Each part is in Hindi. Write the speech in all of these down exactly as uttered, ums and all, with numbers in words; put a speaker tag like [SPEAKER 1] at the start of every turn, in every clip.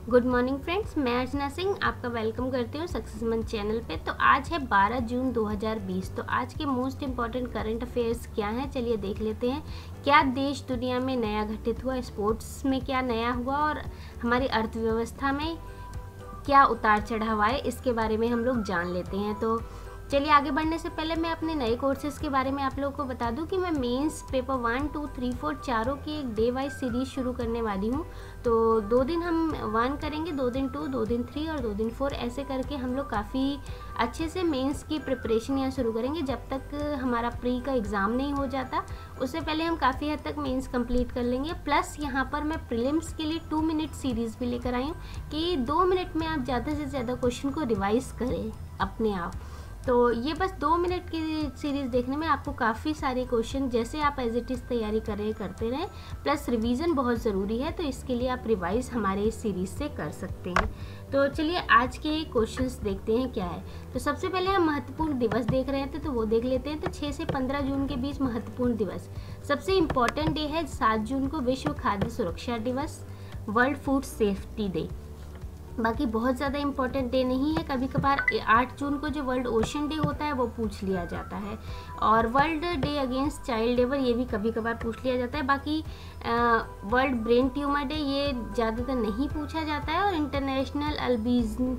[SPEAKER 1] गुड मॉर्निंग फ्रेंड्स, मैं अर्चना सिंह आपका वेलकम करती हूँ सक्सेस मंच चैनल पे। तो आज है बारह जून दो हज़ार बीस। तो आज के मोस्ट इम्पॉर्टेंट करंट अफेयर्स क्या हैं, चलिए देख लेते हैं। क्या देश दुनिया में नया घटित हुआ, स्पोर्ट्स में क्या नया हुआ और हमारी अर्थव्यवस्था में क्या उतार चढ़ाव आए, इसके बारे में हम लोग जान लेते हैं। तो चलिए आगे बढ़ने से पहले मैं अपने नए कोर्सेज़ के बारे में आप लोगों को बता दूं कि मैं mains paper one two three four चारों की एक डे वाइज सीरीज़ शुरू करने वाली हूं। तो दो दिन हम वन करेंगे, दो दिन टू, दो दिन थ्री और दो दिन फोर, ऐसे करके हम लोग काफ़ी अच्छे से मेंस की प्रिपरेशन यहाँ शुरू करेंगे। जब तक हमारा प्री का एग्ज़ाम नहीं हो जाता उससे पहले हम काफ़ी हद तक मेंस कंप्लीट कर लेंगे। प्लस यहाँ पर मैं प्रीलिम्स के लिए टू मिनट सीरीज़ भी लेकर आई हूँ कि दो मिनट में आप ज़्यादा से ज़्यादा क्वेश्चन को रिवाइज़ करें अपने आप। तो ये बस दो मिनट की सीरीज़ देखने में आपको काफ़ी सारे क्वेश्चन, जैसे आप एज इट इज़ तैयारी करें करते रहें, प्लस रिवीजन बहुत ज़रूरी है, तो इसके लिए आप रिवाइज हमारे इस सीरीज़ से कर सकते हैं। तो चलिए आज के क्वेश्चंस देखते हैं क्या है। तो सबसे पहले हम महत्वपूर्ण दिवस देख रहे थे, तो वो देख लेते हैं। तो छः से पंद्रह जून के बीच महत्वपूर्ण दिवस, सबसे इम्पॉर्टेंट डे है सात जून को विश्व खाद्य सुरक्षा दिवस, वर्ल्ड फूड सेफ्टी डे। बाकी बहुत ज़्यादा इम्पोर्टेंट डे नहीं है। कभी कभार आठ जून को जो वर्ल्ड ओशन डे होता है वो पूछ लिया जाता है, और world day against child labour ये भी कभी कभार पूछ लिया जाता है। बाकी वर्ल्ड ब्रेन ट्यूमर डे ये ज़्यादातर नहीं पूछा जाता है, और international albism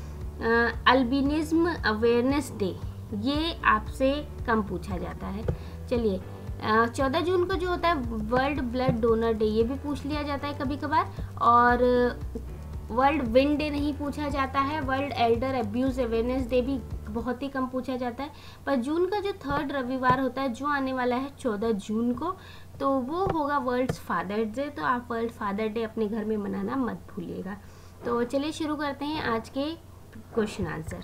[SPEAKER 1] albinism awareness day ये आपसे कम पूछा जाता है। चलिए चौदह जून को जो होता है वर्ल्ड ब्लड डोनर डे, ये भी पूछ लिया जाता है कभी कभार। और वर्ल्ड विंड डे नहीं पूछा जाता है। World elder abuse awareness day भी बहुत ही कम पूछा जाता है। पर जून का जो थर्ड रविवार होता है जो आने वाला है चौदह जून को, तो वो होगा वर्ल्ड फादर डे। तो आप वर्ल्ड फादर डे अपने घर में मनाना मत भूलिएगा। तो चलिए शुरू करते हैं आज के क्वेश्चन आंसर।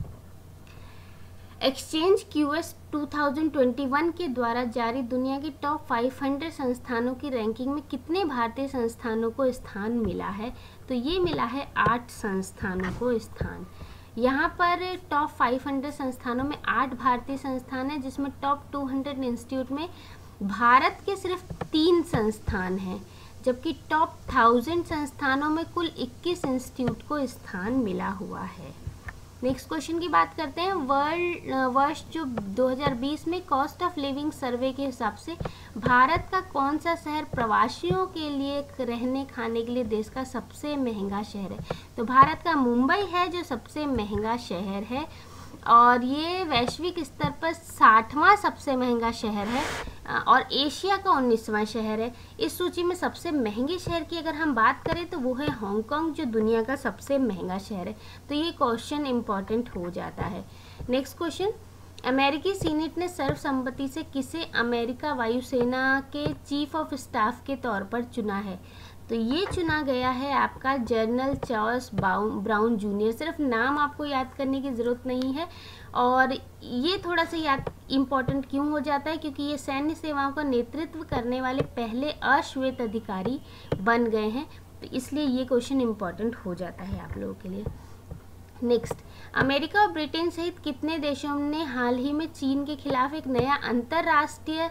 [SPEAKER 1] एक्सचेंज क्यूएस दो हज़ार इक्कीस के द्वारा जारी दुनिया की टॉप पाँच सौ संस्थानों की रैंकिंग में कितने भारतीय संस्थानों को स्थान मिला है? तो ये मिला है आठ संस्थानों को स्थान। यहाँ पर टॉप पाँच सौ संस्थानों में आठ भारतीय संस्थान हैं, जिसमें टॉप दो सौ इंस्टीट्यूट में भारत के सिर्फ तीन संस्थान हैं, जबकि टॉप थाउजेंड संस्थानों में कुल इक्कीस इंस्टीट्यूट को स्थान मिला हुआ है। नेक्स्ट क्वेश्चन की बात करते हैं। वर्ल्ड वर्ष जो दो हज़ार बीस में कॉस्ट ऑफ लिविंग सर्वे के हिसाब से भारत का कौन सा शहर प्रवासियों के लिए रहने खाने के लिए देश का सबसे महंगा शहर है? तो भारत का मुंबई है जो सबसे महंगा शहर है, और ये वैश्विक स्तर पर साठवां सबसे महंगा शहर है, और एशिया का उन्नीसवां शहर है। इस सूची में सबसे महंगे शहर की अगर हम बात करें तो वो है हांगकांग, जो दुनिया का सबसे महंगा शहर है। तो ये क्वेश्चन इम्पॉर्टेंट हो जाता है। नेक्स्ट क्वेश्चन, अमेरिकी सीनेट ने सर्वसम्मति से किसे अमेरिका वायुसेना के चीफ ऑफ स्टाफ के तौर पर चुना है? तो ये चुना गया है आपका जनरल चार्ल्स ब्राउन जूनियर। सिर्फ नाम आपको याद करने की ज़रूरत नहीं है, और ये थोड़ा सा याद इम्पॉर्टेंट क्यों हो जाता है, क्योंकि ये सैन्य सेवाओं का नेतृत्व करने वाले पहले अश्वेत अधिकारी बन गए हैं, तो इसलिए ये क्वेश्चन इम्पॉर्टेंट हो जाता है आप लोगों के लिए। नेक्स्ट, अमेरिका और ब्रिटेन सहित कितने देशों ने हाल ही में चीन के खिलाफ एक नया अंतर्राष्ट्रीय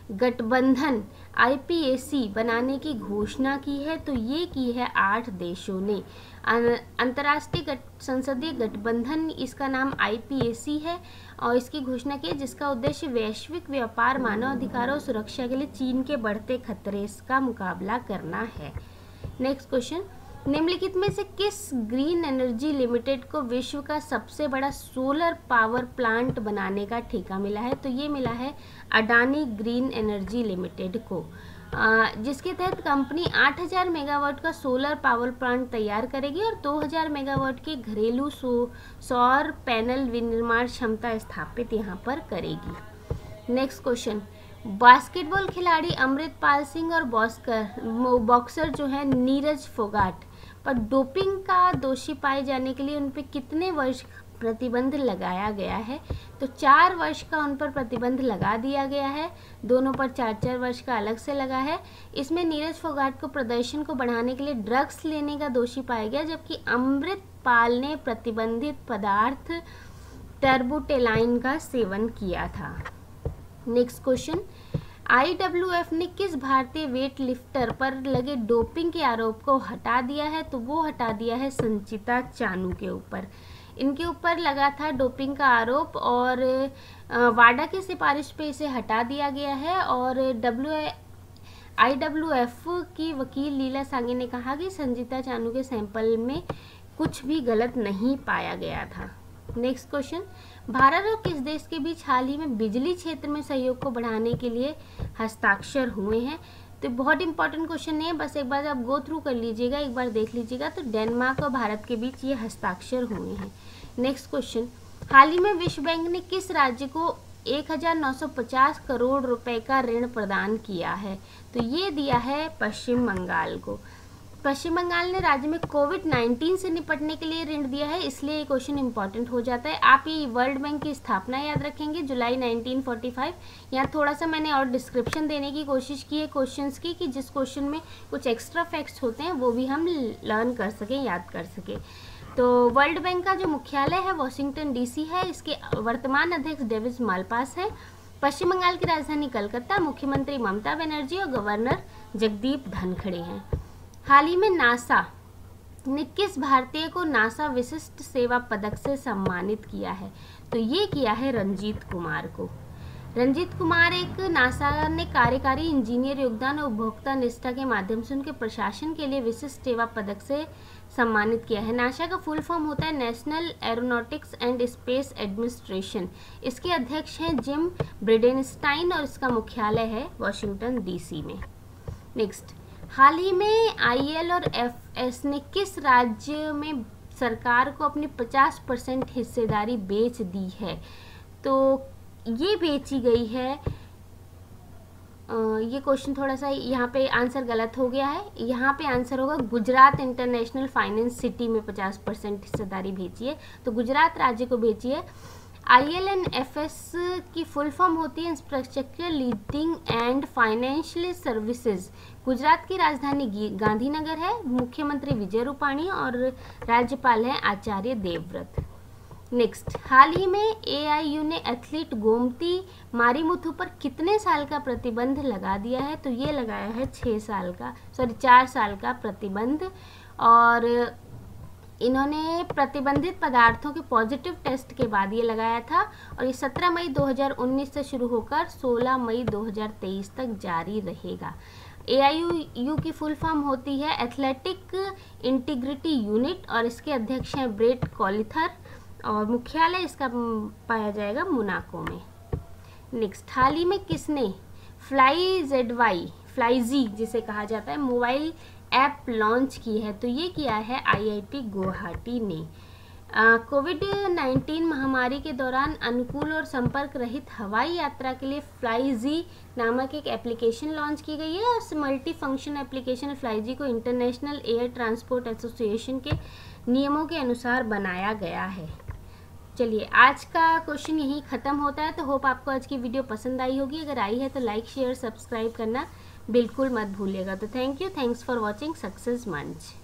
[SPEAKER 1] गठबंधन आई पी ए सी बनाने की घोषणा की है? तो ये की है आठ देशों ने। अंतर्राष्ट्रीय संसदीय गठबंधन, इसका नाम आई पी ए सी है, और इसकी घोषणा की है, जिसका उद्देश्य वैश्विक व्यापार, मानव अधिकारों और सुरक्षा के लिए चीन के बढ़ते खतरे का मुकाबला करना है। नेक्स्ट क्वेश्चन, निम्नलिखित में से किस ग्रीन एनर्जी लिमिटेड को विश्व का सबसे बड़ा सोलर पावर प्लांट बनाने का ठेका मिला है? तो ये मिला है अडानी ग्रीन एनर्जी लिमिटेड को, जिसके तहत कंपनी आठ हज़ार मेगावाट का सोलर पावर प्लांट तैयार करेगी और दो हज़ार मेगावाट के घरेलू सौ सौर पैनल विनिर्माण क्षमता स्थापित यहाँ पर करेगी। नेक्स्ट क्वेश्चन, बास्केटबॉल खिलाड़ी अमृतपाल सिंह और बॉक्सर बॉक्सर जो है नीरज फोगाट पर डोपिंग का दोषी पाए जाने के लिए उन पर कितने वर्ष प्रतिबंध लगाया गया है? तो चार वर्ष का उन पर प्रतिबंध लगा दिया गया है, दोनों पर चार चार वर्ष का अलग से लगा है। इसमें नीरज फोगाट को प्रदर्शन को बढ़ाने के लिए ड्रग्स लेने का दोषी पाया गया, जबकि अमृतपाल ने प्रतिबंधित पदार्थ टर्बुटेलाइन का सेवन किया था। Next question, I W F ने किस भारतीय वेट लिफ्टर पर लगे डोपिंग के आरोप को हटा दिया है? तो वो हटा दिया है संचिता चानू के ऊपर। इनके ऊपर लगा था डोपिंग का आरोप और वाडा की सिफारिश पे इसे हटा दिया गया है। और डब्ल्यू आई डब्ल्यू एफ की वकील लीला सांगी ने कहा कि संचिता चानू के सैंपल में कुछ भी गलत नहीं पाया गया था। नेक्स्ट क्वेश्चन, भारत और किस देश के बीच हाल ही में बिजली क्षेत्र में सहयोग को बढ़ाने के लिए हस्ताक्षर हुए हैं? तो बहुत इंपॉर्टेंट क्वेश्चन है, बस एक बार आप गो थ्रू कर लीजिएगा, एक बार देख लीजिएगा। तो डेनमार्क और भारत के बीच ये हस्ताक्षर हुए हैं। नेक्स्ट क्वेश्चन, हाल ही में विश्व बैंक ने किस राज्य को एक हज़ार नौ सौ पचास करोड़ रुपए का ऋण प्रदान किया है? तो ये दिया है पश्चिम बंगाल को। पश्चिम बंगाल ने राज्य में कोविड नाइन्टीन से निपटने के लिए ऋण दिया है, इसलिए ये क्वेश्चन इंपॉर्टेंट हो जाता है। आप ये वर्ल्ड बैंक की स्थापना याद रखेंगे, जुलाई नाइनटीन फोर्टी फाइव। यहाँ थोड़ा सा मैंने और डिस्क्रिप्शन देने की कोशिश की है क्वेश्चंस की, कि जिस क्वेश्चन में कुछ एक्स्ट्रा फैक्ट्स होते हैं वो भी हम लर्न कर सकें, याद कर सकें। तो वर्ल्ड बैंक का जो मुख्यालय है वॉशिंगटन डीसी है। इसके वर्तमान अध्यक्ष डेविड मालपास हैं। पश्चिम बंगाल की राजधानी कलकत्ता, मुख्यमंत्री ममता बनर्जी और गवर्नर जगदीप धनखड़े हैं। हाल ही में नासा ने किस भारतीय को नासा विशिष्ट सेवा पदक से सम्मानित किया है? तो ये किया है रंजीत कुमार को। रंजीत कुमार एक नासा ने कार्यकारी इंजीनियर योगदान और उपभोक्ता निष्ठा के माध्यम से उनके प्रशासन के लिए विशिष्ट सेवा पदक से सम्मानित किया है। नासा का फुल फॉर्म होता है National Aeronautics and Space Administration. इसके अध्यक्ष हैं जिम ब्रिडेनस्टाइन और इसका मुख्यालय है वॉशिंगटन डीसी में। नेक्स्ट, हाल ही में आईएल और एफएस ने किस राज्य में सरकार को अपनी पचास परसेंट हिस्सेदारी बेच दी है? तो ये बेची गई है, आ, ये क्वेश्चन थोड़ा सा यहाँ पे आंसर गलत हो गया है। यहाँ पे आंसर होगा गुजरात इंटरनेशनल फाइनेंस सिटी में पचास परसेंट हिस्सेदारी बेची है, तो गुजरात राज्य को बेची है। आईएल एंड एफएस की फुल फॉर्म होती है infrastructure leading and financial services. Gujarat की राजधानी गांधीनगर है, मुख्यमंत्री विजय रूपाणी और राज्यपाल हैं आचार्य देवव्रत। नेक्स्ट, हाल ही में एआईयू ने एथलीट गोमती मारीमुथु पर कितने साल का प्रतिबंध लगा दिया है? तो ये लगाया है छः साल का सॉरी चार साल का प्रतिबंध। और इन्होंने प्रतिबंधित पदार्थों के पॉजिटिव टेस्ट के बाद ये लगाया था और ये सत्रह मई दो हज़ार उन्नीस से शुरू होकर सोलह मई दो हज़ार तेईस तक जारी रहेगा। एआईयू की फुल फॉर्म होती है एथलेटिक इंटीग्रिटी यूनिट और इसके अध्यक्ष हैं ब्रेट कॉलिथर और मुख्यालय इसका पाया जाएगा मोनाको में। नेक्स्ट, हाल ही में किसने फ्लाई जेड वाई फ्लाईजी जिसे कहा जाता है मोबाइल ऐप लॉन्च की है? तो ये किया है आईआईटी गुवाहाटी ने। कोविड नाइन्टीन महामारी के दौरान अनुकूल और संपर्क रहित हवाई यात्रा के लिए फ्लाईजी नामक एक एप्लीकेशन लॉन्च की गई है और इस मल्टी फंक्शन एप्लीकेशन फ्लाईजी को इंटरनेशनल एयर ट्रांसपोर्ट एसोसिएशन के नियमों के अनुसार बनाया गया है। चलिए, आज का क्वेश्चन यहीं ख़त्म होता है। तो होप आपको आज की वीडियो पसंद आई होगी। अगर आई है तो लाइक शेयर सब्सक्राइब करना बिल्कुल मत भूलिएगा। तो thank you, thanks for watching success मंच।